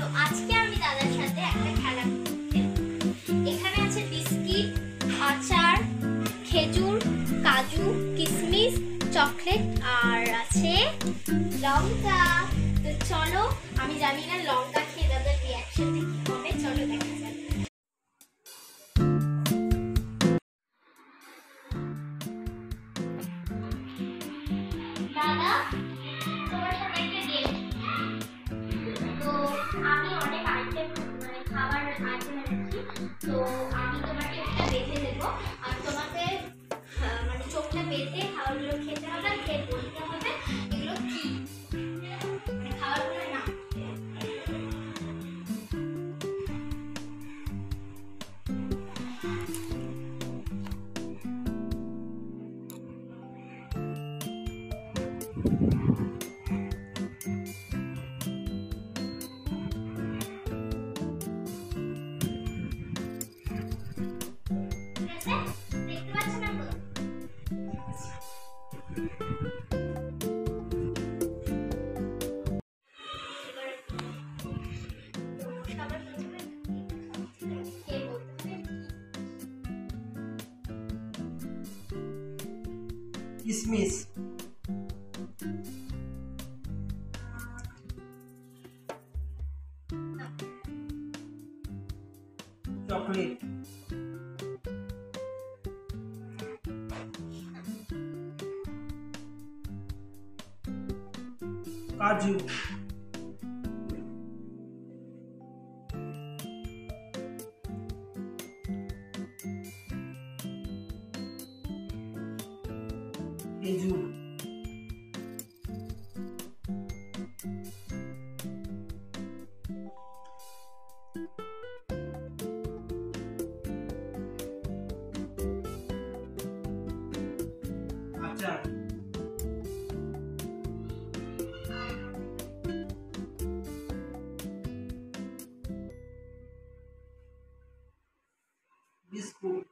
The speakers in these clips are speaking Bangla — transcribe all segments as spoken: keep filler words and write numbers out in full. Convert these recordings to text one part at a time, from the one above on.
তো আজকে আমি দাদার সাথে একটা খেলা খেলবো। এখানে আছে বিস্কিট, আচার, খেজুর, কাজু, কিশমিশ, চকলেট আর আছে লঙ্কা। তো চলো, আমি জানি না লঙ্কা খেয়ে দাদার রিয়াকশনটা কি হবে, চলো দেখা যাক। দাদা, তোমার সাথে একটা গেম। তো আমি অনেক আইটেম মানে খাবার আইটেম এনেছি। তো আমি তোমাকে একটা বেঁধে দেবো আর তোমাকে মানে চোখটা বেঁধে খাবারগুলো খেতে হবে, খেয়ে বলতে হবে এগুলো কি, মানে খাবারগুলোর নাম। দেখতে পাচ্ছ না তো? কিশমিশ, চকলেট, কাজু, খেজুর, আচার, বিস্কুট।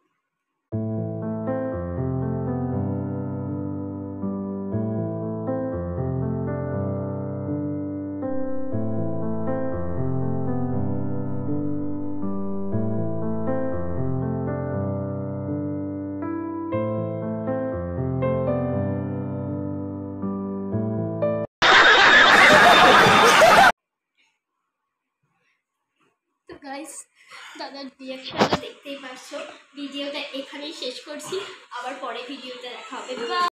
তো গাইস, দাদার রিয়াকশনটা দেখতেই পাচ্ছ। ভিডিওটা এখানেই শেষ করছি, আবার পরে ভিডিওতে দেখা হবে।